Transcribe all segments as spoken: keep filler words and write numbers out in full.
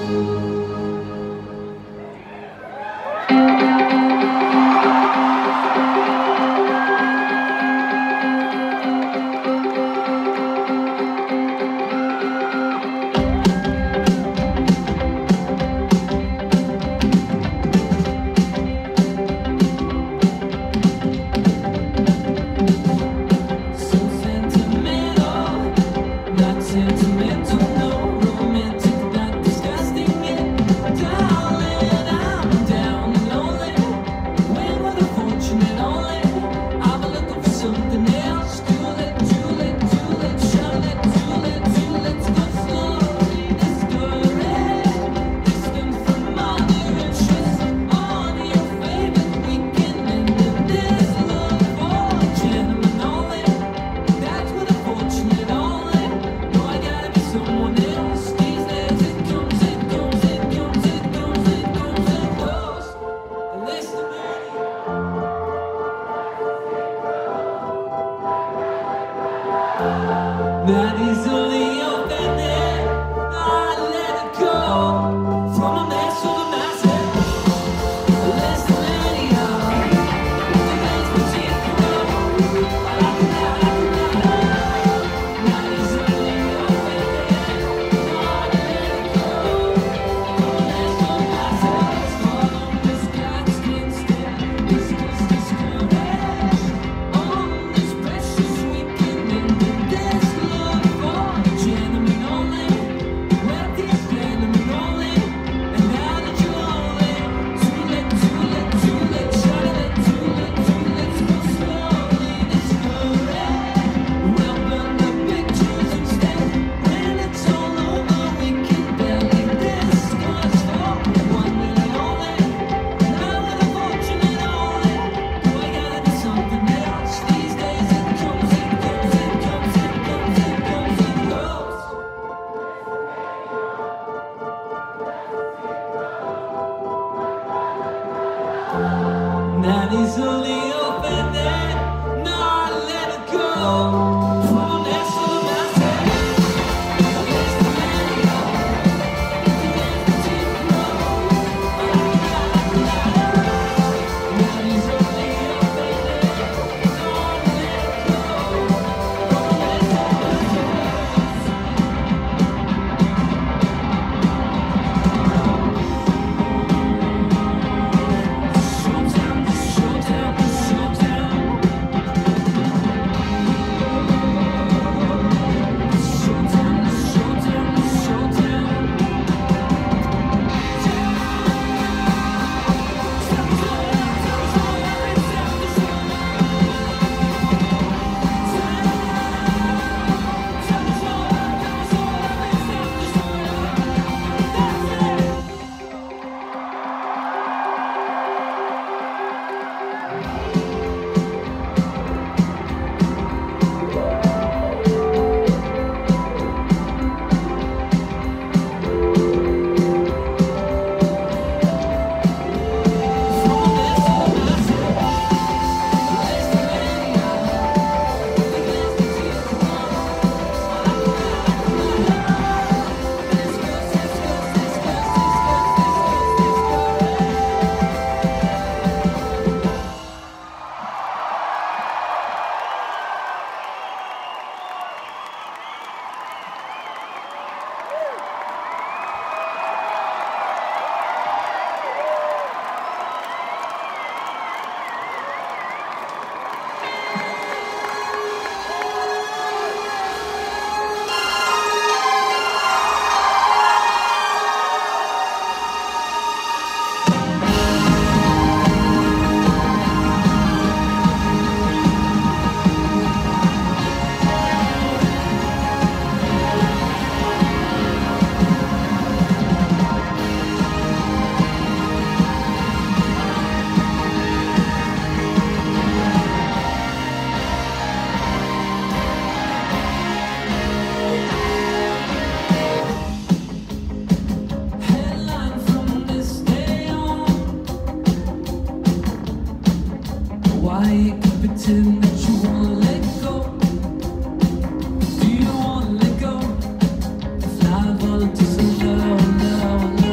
That easily offended, I let it go. From a mess to the massive, less than any of the things we take to go. I like it now, I like it now. That easily offended, I let it go. From a mess to the massive, follow this God's instinct, this is discouraged. On this precious weekend in the desk. Gentlemen only, well, these gentlemen only, and now that you're lonely, too late, too late, too late, shut it, too late, too late, go slowly, discouraged. We'll burn the pictures instead. When it's all over, we can barely discuss. For one minute only, now with a fortunate only, do I gotta do something else? These days it comes, it goes, it comes, it goes, it comes, it goes. Not easily offended, no, I let it go. From next to the massive, less than any of the things we take to go. I like it, I like it, I like it. Not easily offended, no, I let it go. From next to the massive. Showdown, showdown, showdown. Showdown, showdown, showdown. Headline from this day on. Why you keep pretending that you wanna let go? Do you wanna let go? Fly volunteers and love, love, love.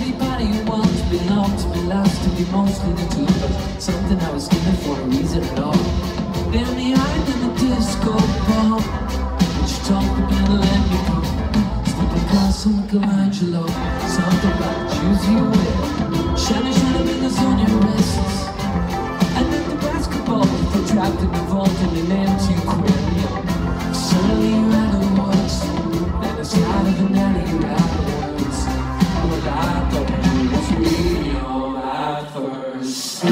anybody who wants to be loved, to be lost, to be mostly the two, but something I was given for a reason at all. Then behind in the disco ball, but you talk again and let me go. Stepping across Michelangelo, something about the shoes you wear. Shiny, shiny fingers on your wrists. And then the basketball, they're trapped in the vault in an empty aquarium. Suddenly you're out of words, and it's out of an alley, you're out of words. Well, I thought it was real at first.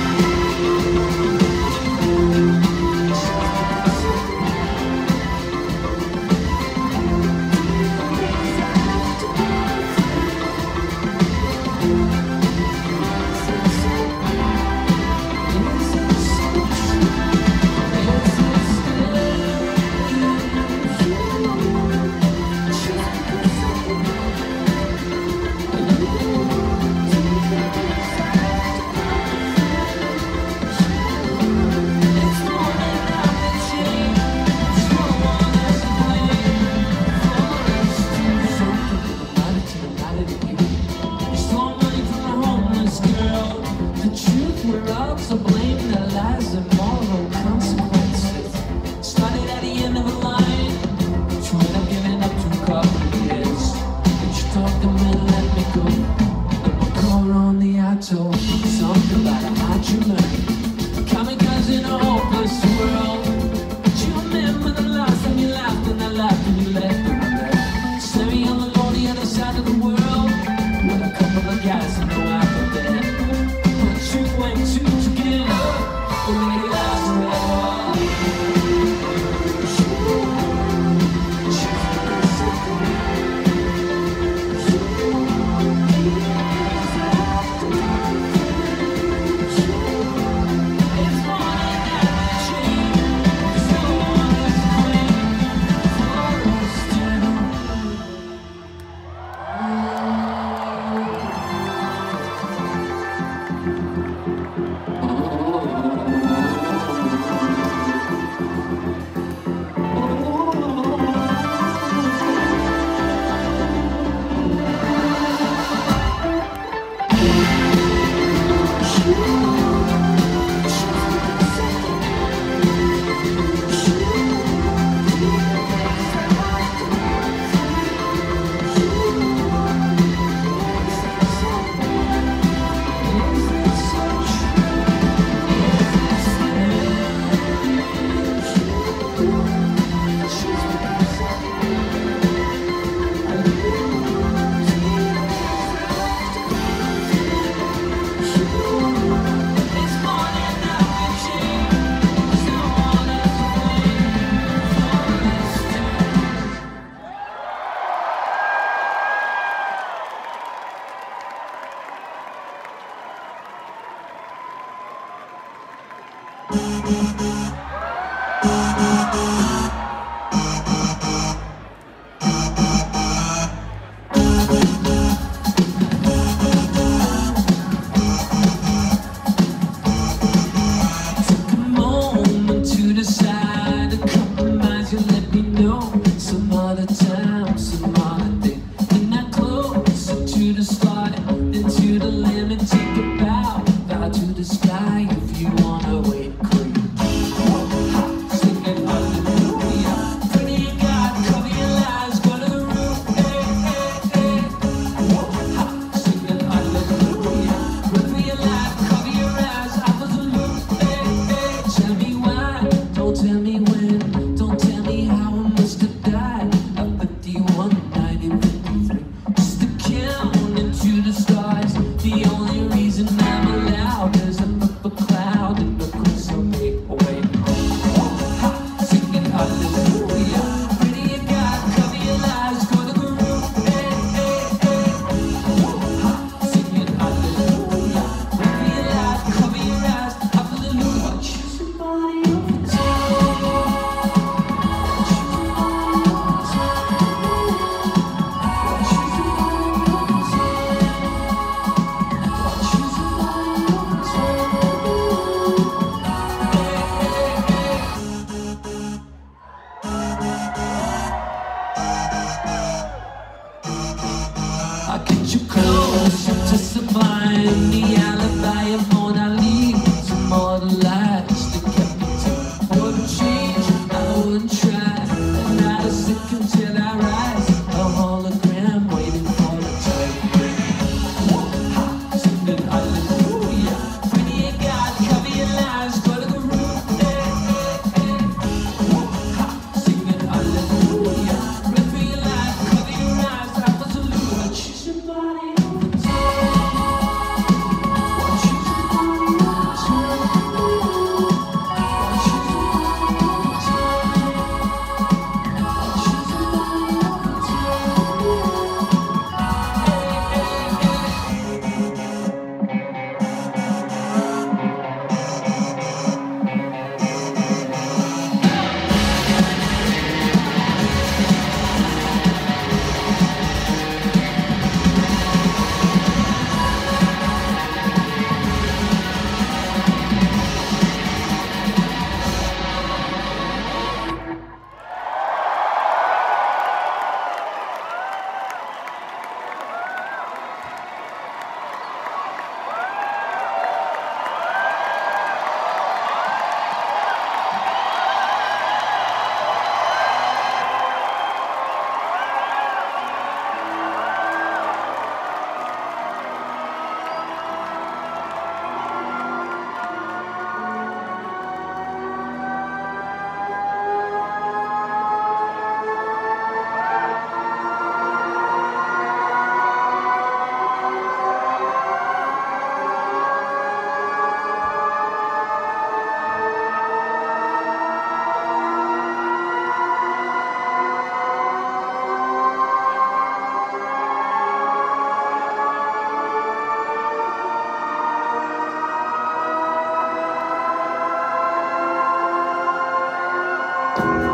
To blame the lies and moral consequences. Started at the end of a line, trying to giving up to complicates. But you talked to me and let me go. And my call on the atoll, something about a hydroman. Kamikaze in a hopeless world. But you remember the last time you laughed and I laughed and you left and I left. Staring on the on the other side of the world, with a couple of guys who know alphabet. But you went to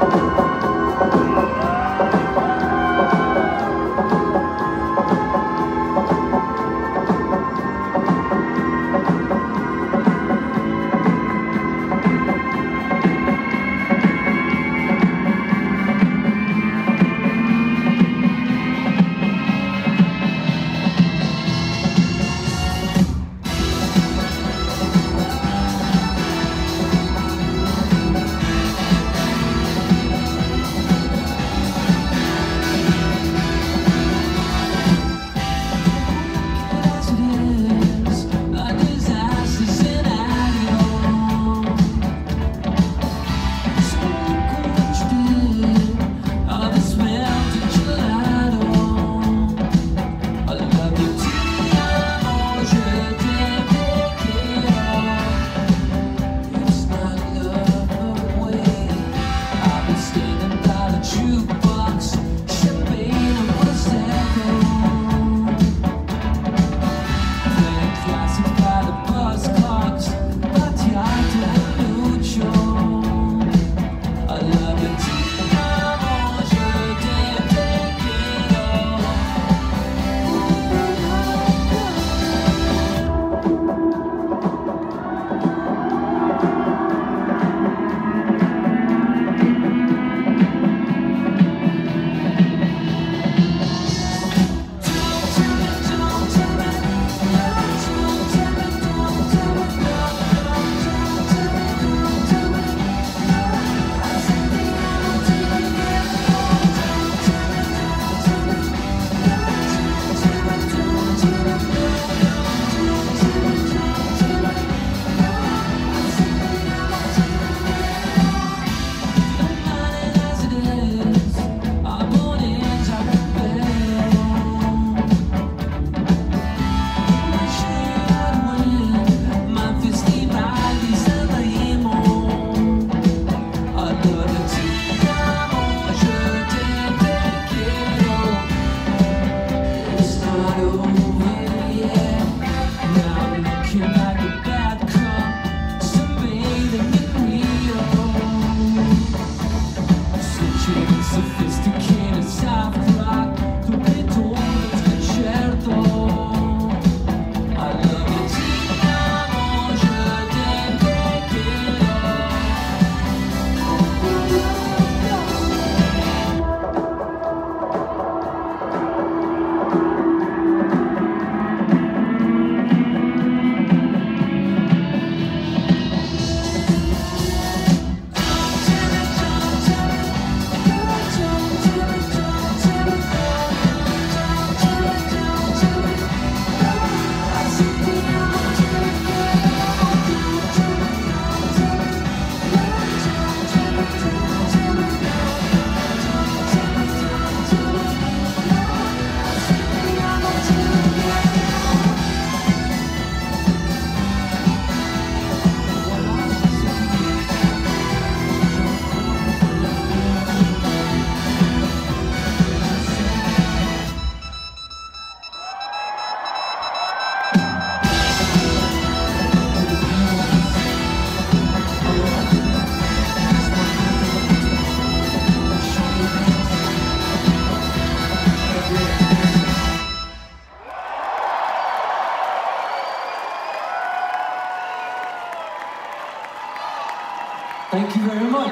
Thank you very much.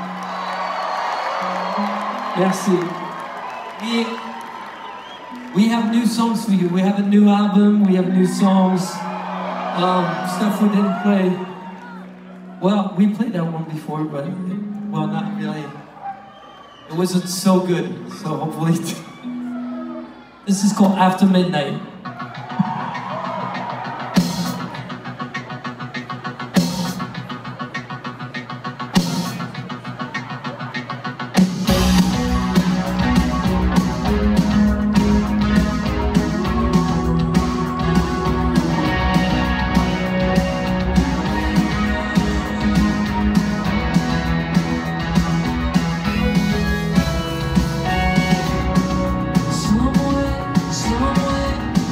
Merci. We, we have new songs for you. We have a new album, we have new songs, um, stuff we didn't play. Well, we played that one before, but, well, not really. It wasn't so good, so hopefully. This is called After Midnight. Somewhere, somewhere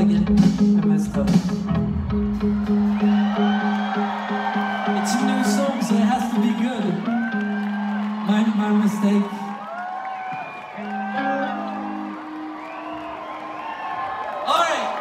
it. I messed up. It's a new song, so it has to be good. My, my mistake. All right.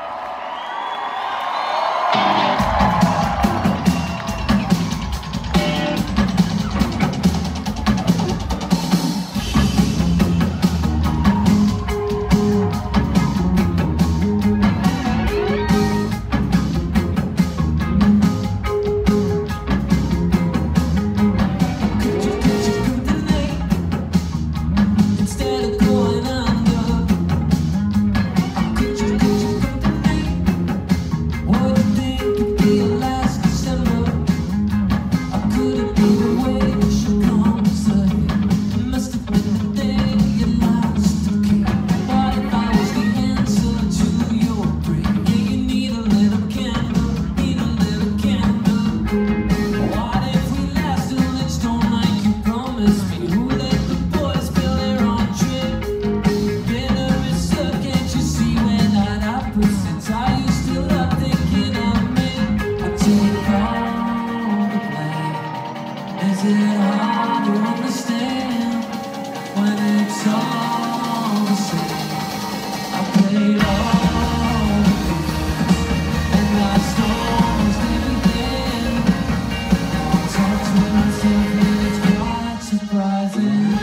Is it hard to understand when it's all the same? I played all the games and lost almost everything. Now I talk to myself and it's quite surprising.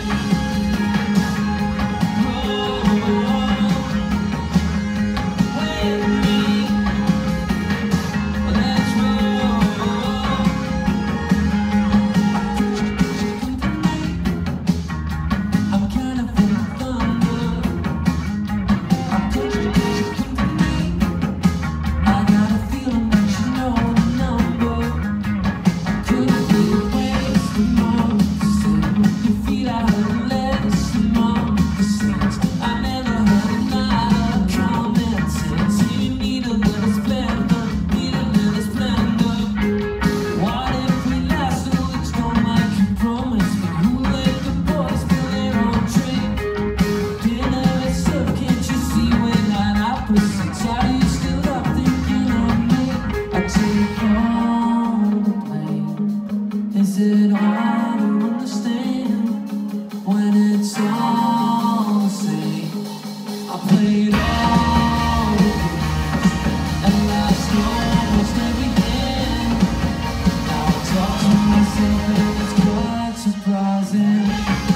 Is it hard to understand when it's all the same? I played all the games and lost almost everything. Now I talk to myself and it's quite surprising.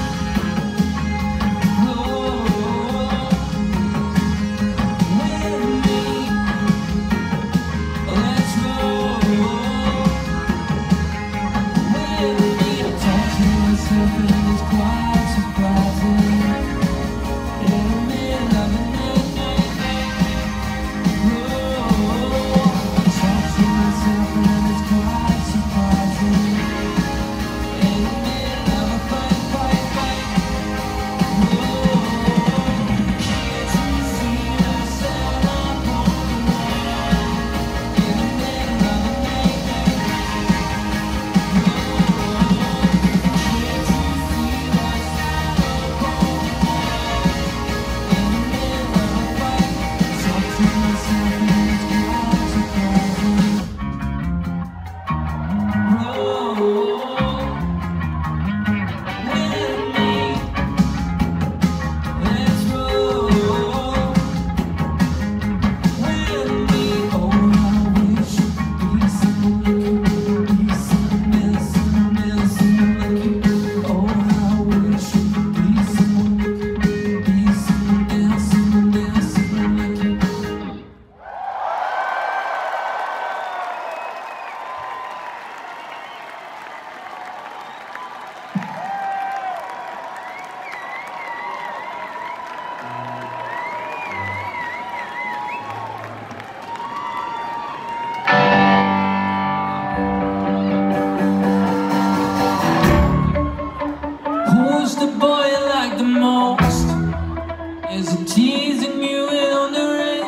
Who's the boy you like the most? Is it teasing you in on the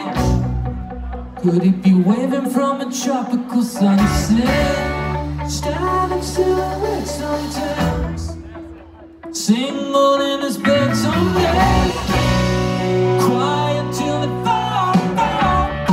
range? Could it be waving from a tropical sunset? Starting silhouettes on towns, single in his bed someday. Quiet till it falls, fall.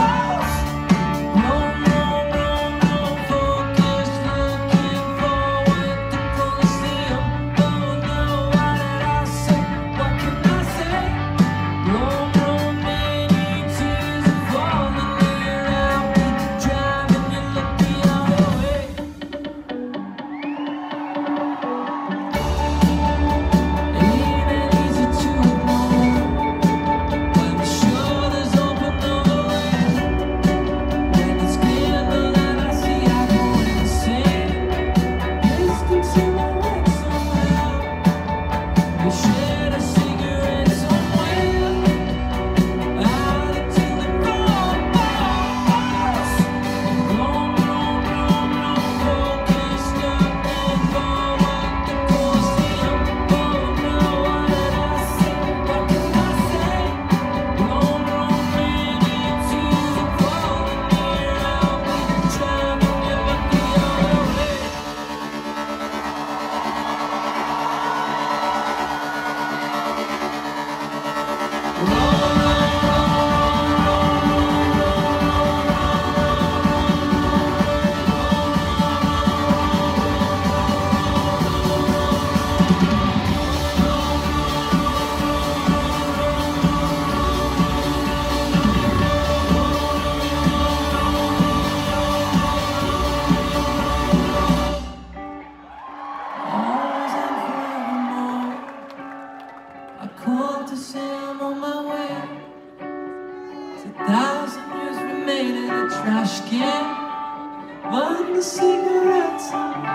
a trash can, burn the cigarettes,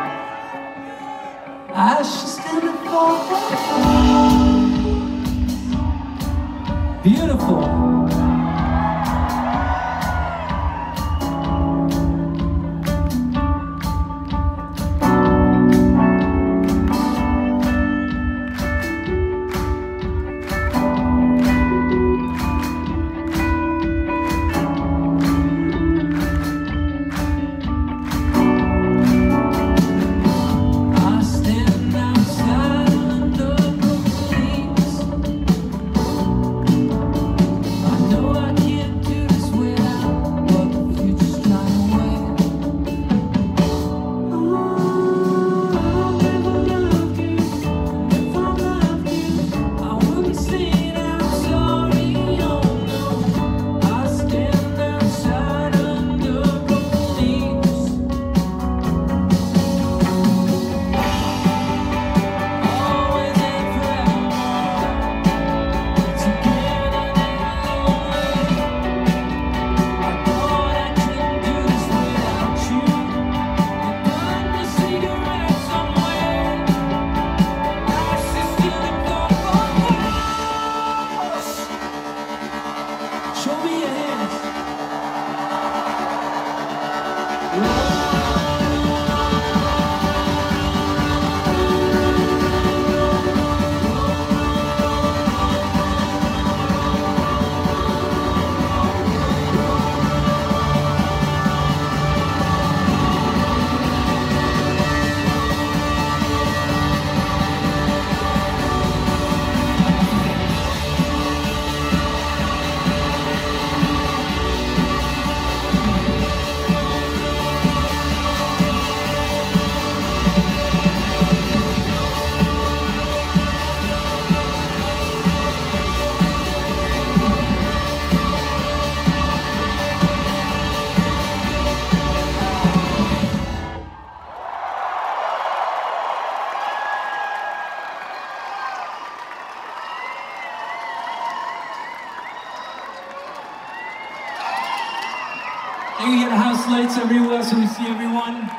ashes in the fire. Beautiful. Can you get house lights everywhere so we see everyone?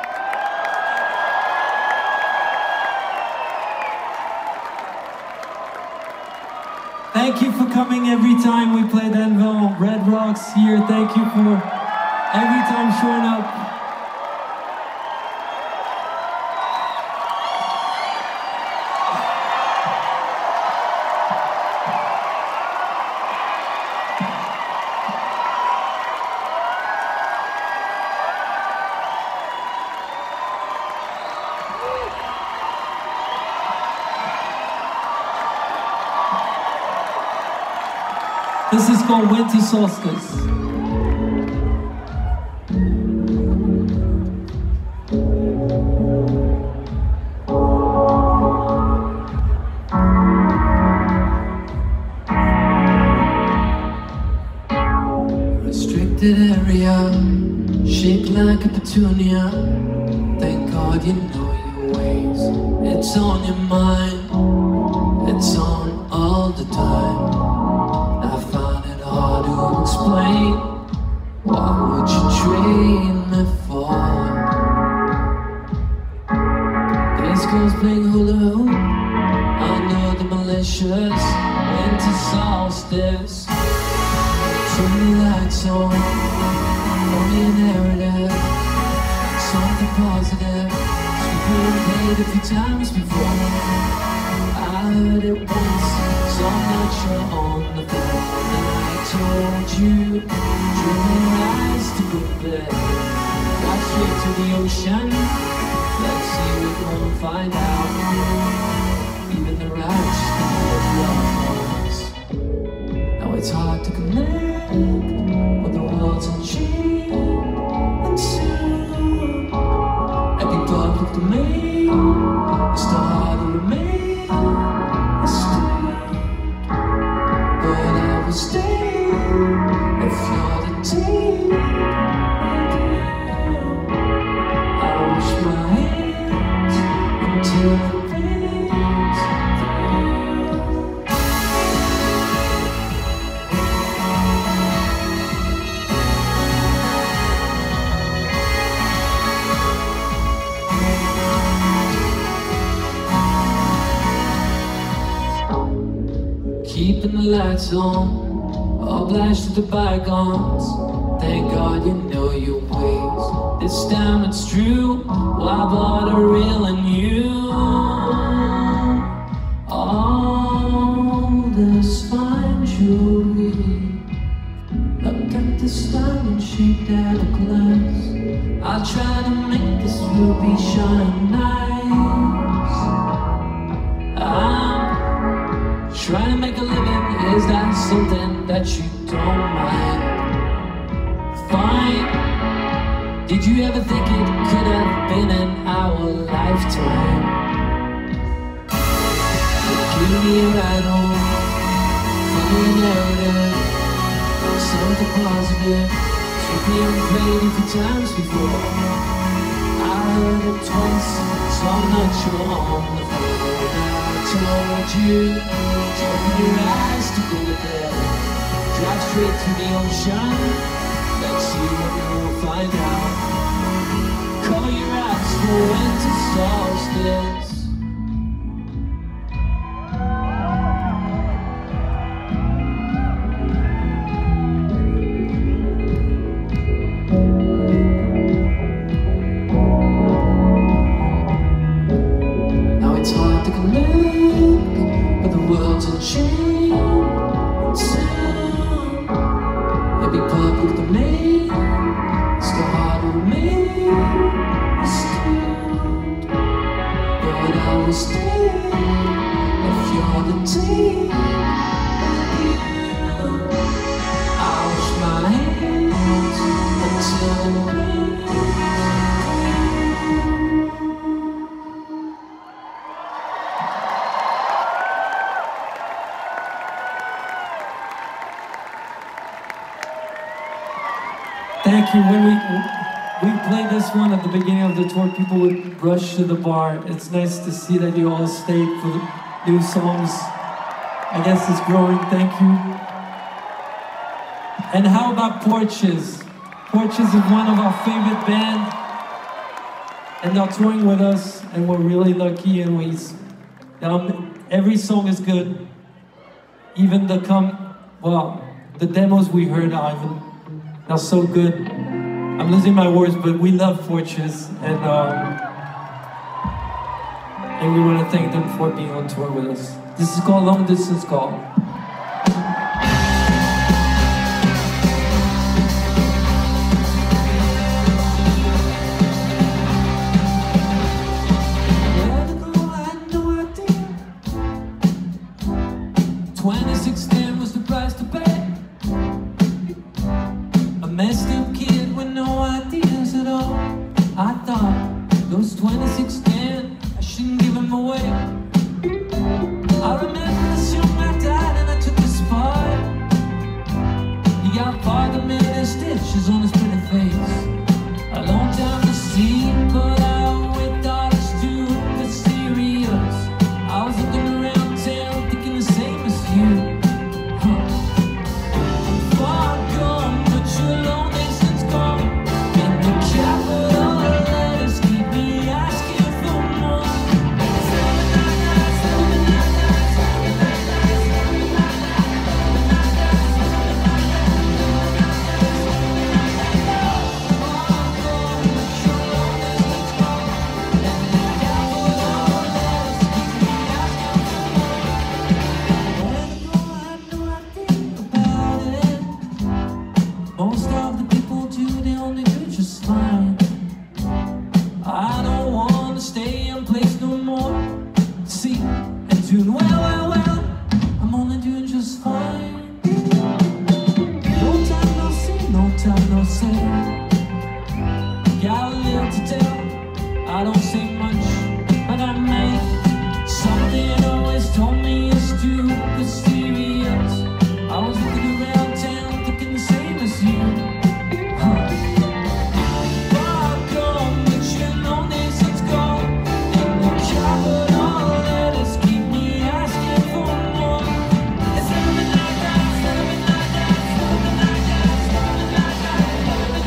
Thank you for coming every time we play Denville. Red Rocks here. Thank you for every time showing up. This is called Winter Solstice. Restricted area, shaped like a petunia. Thank God you know your ways. It's on your mind, it's on all the time. Hard to explain. What would you trade me for? These girls playing hula hoop under the malicious winter solstice. Turn the lights on, only a narrative, something positive. We've heard it a few times before. I heard it once, so I'm not sure on the phone. Told you, dream your eyes to go bed. Fly straight to the ocean. Let's see, we're gonna find out. Even the rats can get love. Now it's hard to connect when the world's in cheap and soon. Every public domain is still hard to remain a student. But I will stay. If you're the team, I wash my hands until the pain keeping the lights on. Obliged to the bygones. Thank God you know your ways. This time it's true. I bought a real and you. All this fine jewelry. Look at this diamond shaped out of glass. I'll try to make this ruby shine nice. I'm trying to make a living. Is that something that you don't mind? Fine. Did you ever think it could have been in our lifetime? Give me a ride home, funny narrative, something positive. Took me on played it for times before. I heard it twice, so I'm not sure on the phone. I told you, open your eyes to go there. Drive straight to the ocean, let's see what we'll find out. Cover your eyes for winter solstice. Thank you. When we we played this one at the beginning of the tour, people would rush to the bar. It's nice to see that you all stayed for the new songs. I guess it's growing. Thank you. And how about Porches? Porches is one of our favorite bands, and they're touring with us, and we're really lucky. And we, um, every song is good. Even the come, well, the demos we heard are even. They're so good. I'm losing my words, but we love Porches, and um, and we want to thank them for being on tour with us. This is called Long Distance Call. twenty sixteen was the price to pay. A messed up kid with no ideas at all. I thought those twenty sixteen, I shouldn't give them away. I remember this young man died and I took his part. He got father made his stitches on his pretty face. A long time to see, but I went thought it's too mysterious. I was looking around town thinking the same as you. Most of the people do, they only do just fine. I don't want to stay in place no more. See, and doing well, well, well, I'm only doing just fine. No time, no see, no time, no say. Got a little to tell, I don't say much, but I may. Something always told me it's too mysterious. I was looking around town thinking the same as you. Huh. Welcome, but you know this, it's gone. In the capital letters keep me asking for more. It's never been like that, it's never been like that, it's never been like that, it's never been like that, it's never been like that.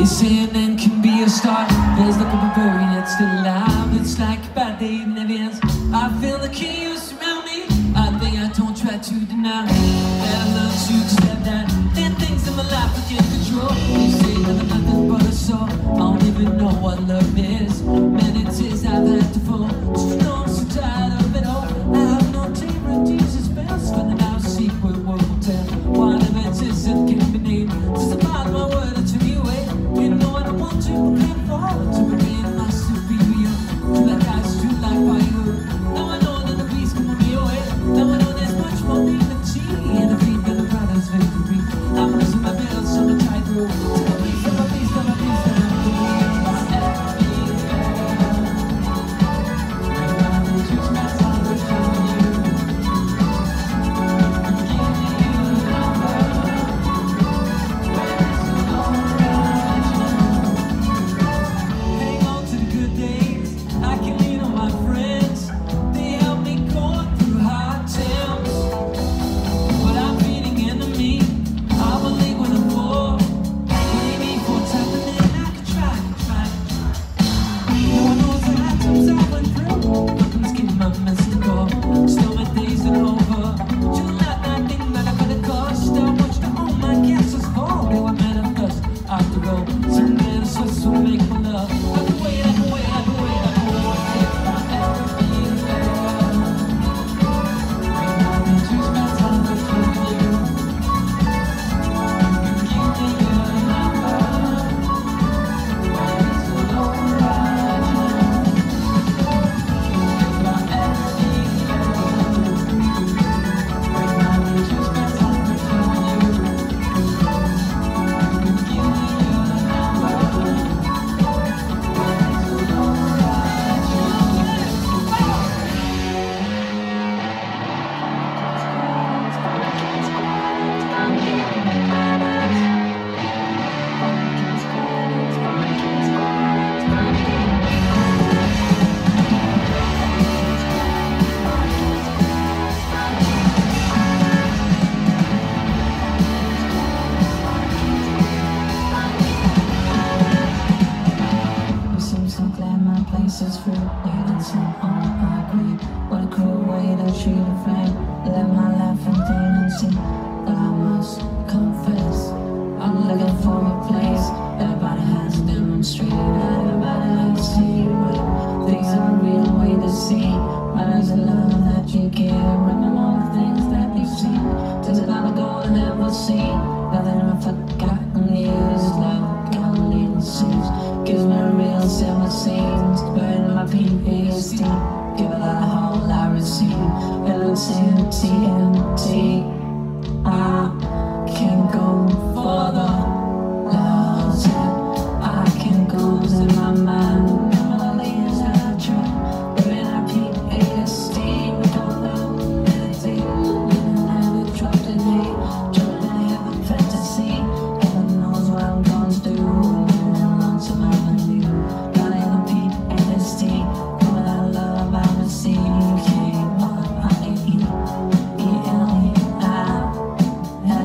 They say a man can be a star. There's like a bird that's still alive. It's like a bad day in never ends. I feel the chaos around me. I think I don't try to deny that I learned to accept that then things in my life I can't control. They say that I'm nothing but a soul. I don't even know what love is. Many tears I've had to fall. Just to know I'm so tired of it all. I have no terror, Jesus best. But now secret word will tell. Whatever it is, it can be named. Just about my word to you, eh? You know I don't want to, but can't fall to remain my superior. To like ice, to like fire. Now I know that the beast can be away. Now I know there's much more dignity and the feet that the brother's victory. I'm losing my bills on the tightrope. To the beast, of a beast, of a beast, of a is free, latency on I agree. What a cruel way to treat a friend. Let my life in dignity, but I must confess I'm looking for a place. Everybody has demonstrated that everybody has to see you with things are a real way to see. But there's a love that you give, running all the things that you've seen. There's a lot of gold I never seen. Nothing I've forgotten years. Love gone in seas. Gives me a real silver scenes. Burning my P T S D. Give it a whole I receive. It looks empty, empty. I can't go further. Love's it. I can't go in my mind. Memories I try. Burning our P T S D. We don't know meditate. Living at a drop in hate. Dropped in heaven fantasy. Heaven knows what I'm gonna do. Living lonesome avenue. Got in a P T S D. Coming out of love I receive. K one I E E L E I.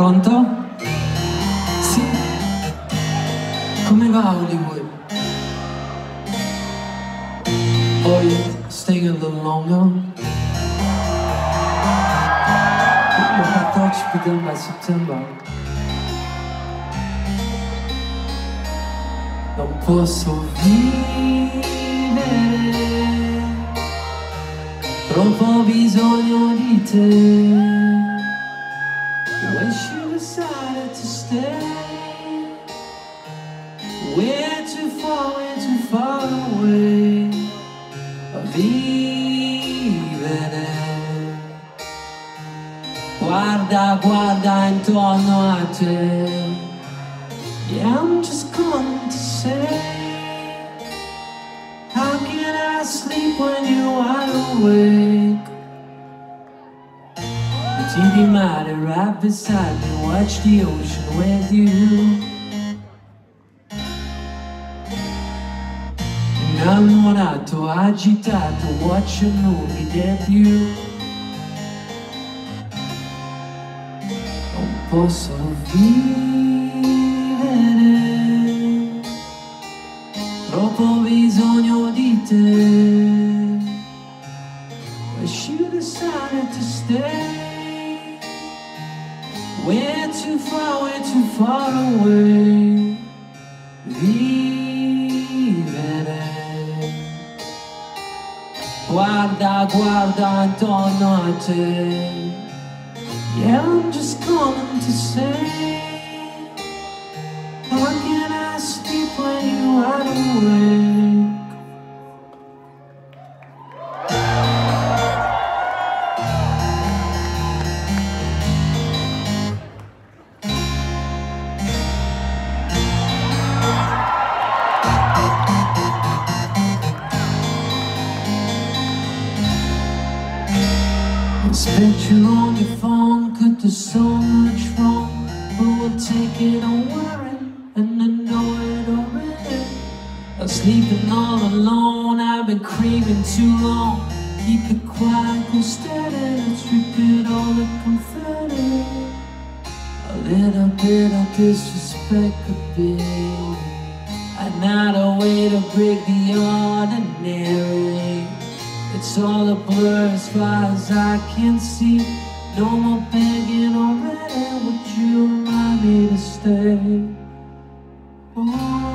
Pronto? Sì. Come va Hollywood? Oh, you're staying a little longer? Look, I thought you'd be done by September. Non posso vivere, troppo bisogno di te. Wish you decided to stay. We're too far, we're too far away. Vivere. Guarda, guarda intorno a te. Yeah, I'm just coming to say, how can I sleep when you're wide awake? The T V mighty right beside me, watch the ocean with you. Innamorato, agitato, watch a movie debut. Non posso vivere, troppo bisogno di te. Wish you decided to stay. We're too far, we're too far away. Vivere. Guarda, guarda intorno a te. Yeah, I'm just coming to say, how can I sleep when you're wide awake? Spent you on your phone, could do so much wrong, but we'll take it on worrying, and I know it already. I'm sleeping all alone, I've been craving too long. Keep it quiet, go steady, let's repeat all the confetti. A little bit of disrespect could be another way to break the ordinary. It's all a blur as far as I can see. No more begging already. Would you remind me to stay? Oh,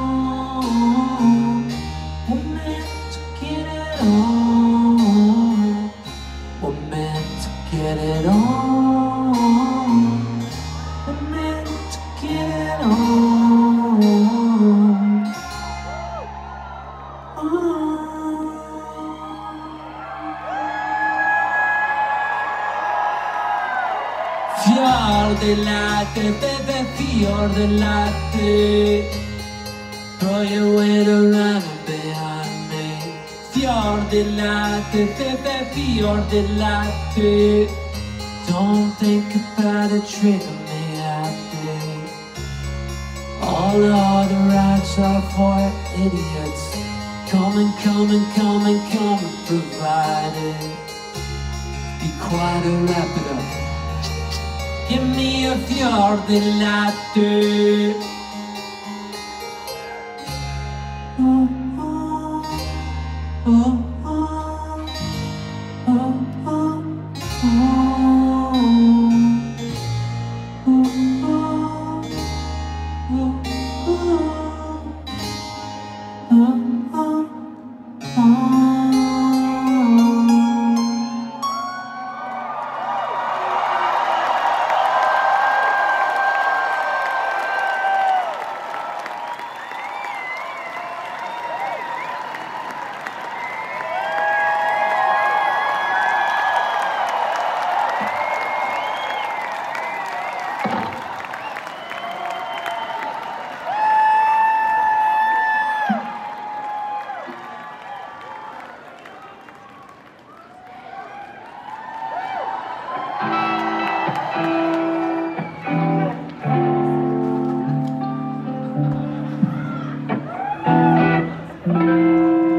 we're meant to get it on. We're meant to get it on. We're meant to get it on. Oh. Fior del latte, bebe fior del latte. Throw your weight around behind me. Fior del latte, bebe fior del latte. Don't think about it, trigger me happy. All the other rights are for idiots. Come and come and come and come and provide it. Be quiet and wrap it up. Give me a fior del latte. Oh, oh, oh, oh, oh, oh,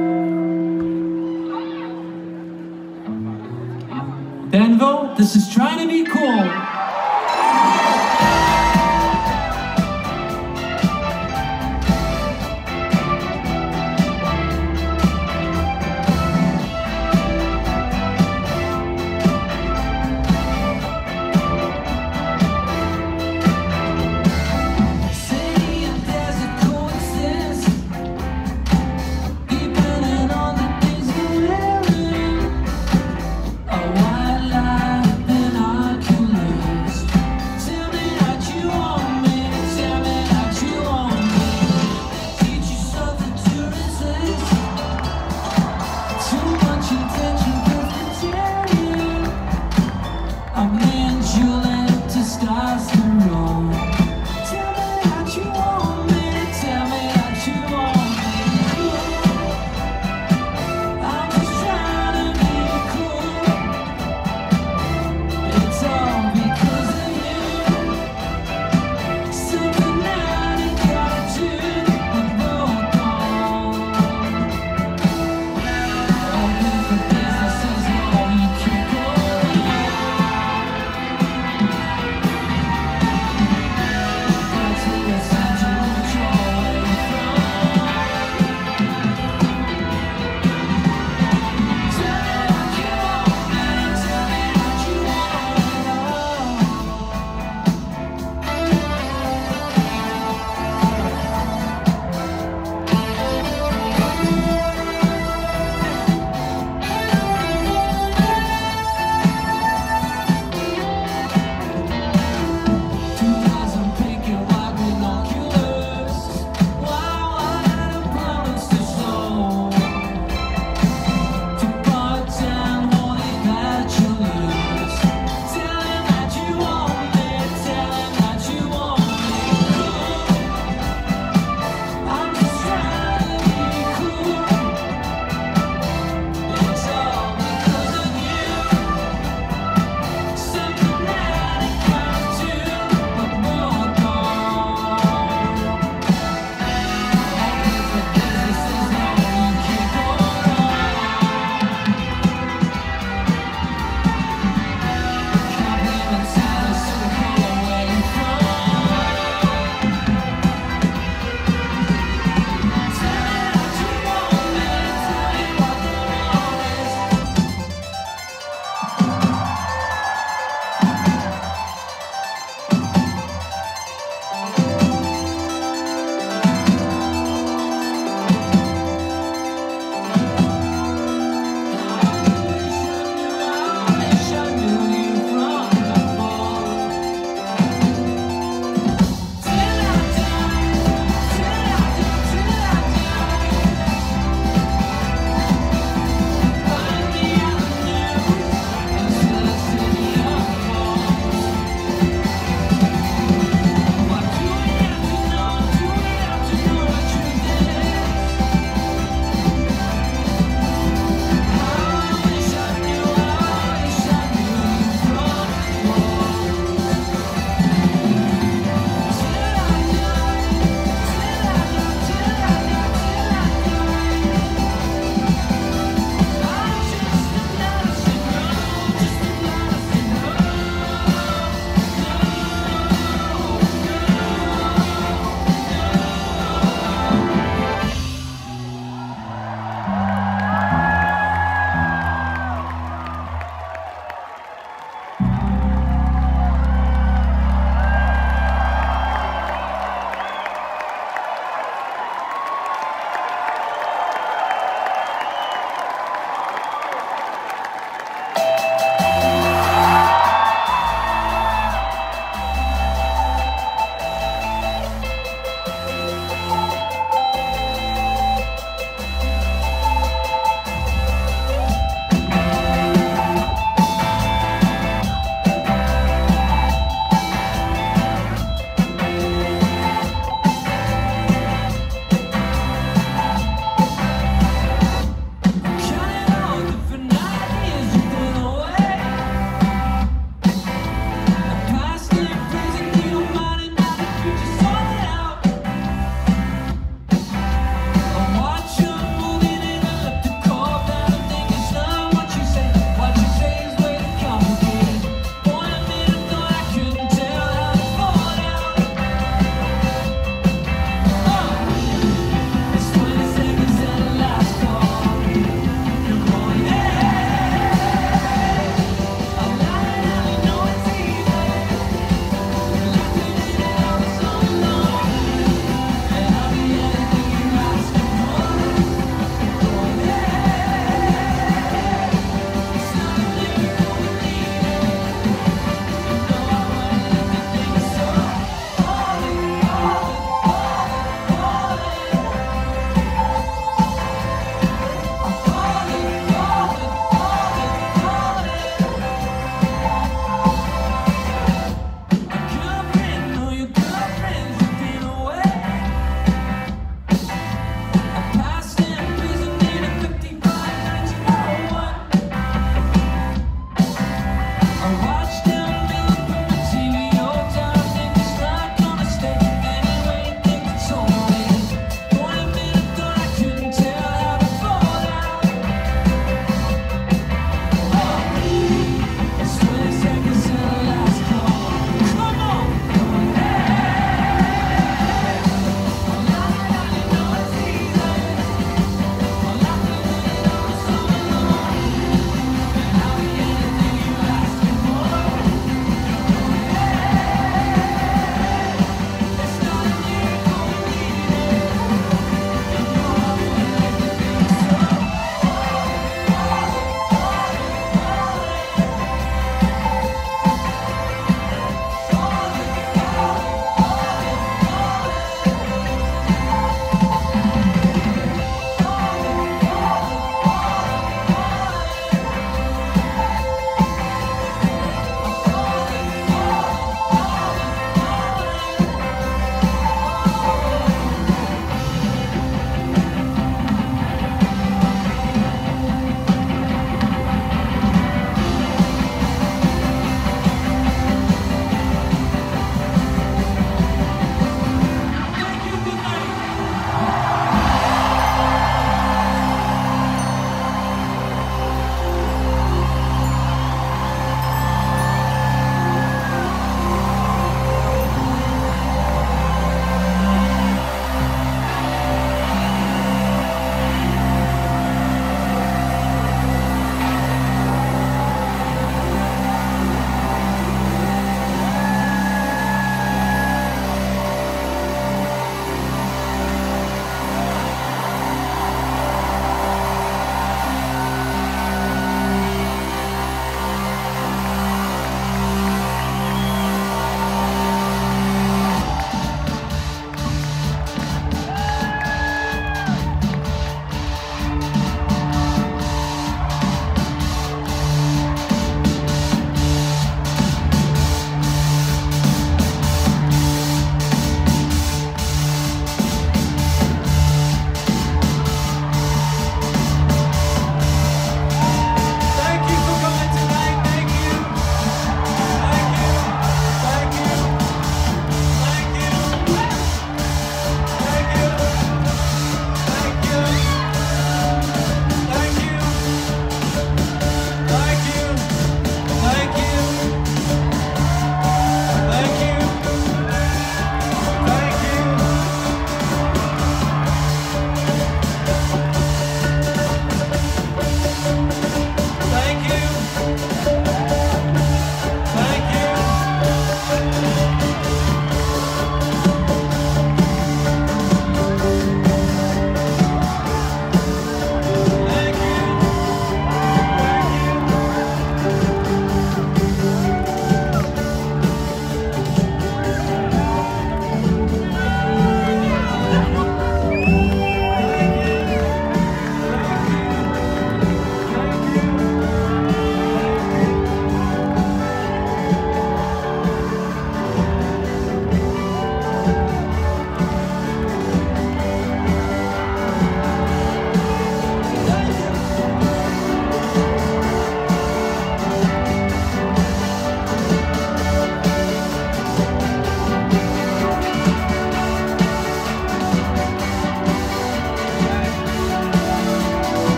This is Try